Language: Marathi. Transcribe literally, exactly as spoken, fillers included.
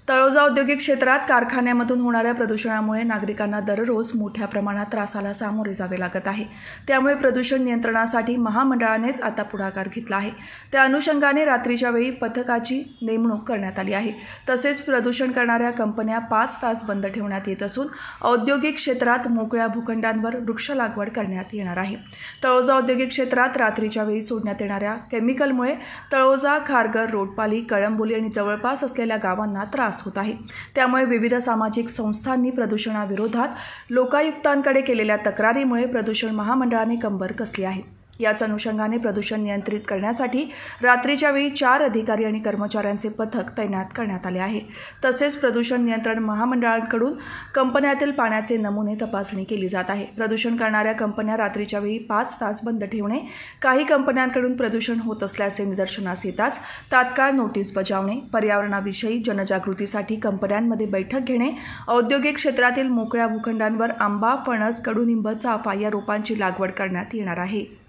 तळोजा औद्योगिक क्षेत्रात कारखान्यामधून होणाऱ्या प्रदूषणामुळे नागरिकांना दररोज मोठ्या प्रमाणात त्रासाला सामोरे जावे लागत आहे। त्यामुळे प्रदूषण नियंत्रणासाठी महामंडळानेच आता पुढाकार घेतला आहे। त्या अनुषंगाने रात्रीच्या वेळी पथकाची नेमणूक करण्यात आली आहे। तसेच प्रदूषण करणाऱ्या कंपन्या पाच तास बंद ठेवण्यात येत असून औद्योगिक क्षेत्रात मोकळ्या भूखंडांवर वृक्ष लागवड करण्यात येणार आहे। तळोजा औद्योगिक क्षेत्रात रात्रीच्या वेळी सोडण्यात येणाऱ्या केमिकलमुळे तळोजा, खारघर, रोडपाली, कळंबोली आणि जवळपास असलेल्या गावांना त्रास होत आहे। त्यामुळे विविध सामाजिक संस्थांनी प्रदूषणाविरोधात लोकायुक्तांकडे केलेल्या तक्रारीमुळे प्रदूषण महामंडळाने कंबर कसली आहे। याच अनुषंगाने प्रदूषण नियंत्रित करण्यासाठी रात्रीच्या वेळी चार अधिकारी आणि कर्मचाऱ्यांचे पथक तैनात करण्यात आले आहे। तसेच प्रदूषण नियंत्रण महामंडळाकडून कंपन्यातील पाण्याचे नमुने तपासणी केली जात आहे। प्रदूषण करणाऱ्या कंपन्या रात्रीच्या वेळी पाच तास बंद ठेवणे, काही कंपन्यांकडून प्रदूषण होत असल्याचे निदर्शनास येताच तात्काळ नोटीस बजावणे, पर्यावरणाविषयी जनजागृतीसाठी कंपन्यांमध्ये बैठक घेणे, औद्योगिक क्षेत्रातील मोकळ्या भूखंडांवर आंबा, फणस, कडुनिंब, चाफा या रोपांची लागवड करण्यात येणार आहे।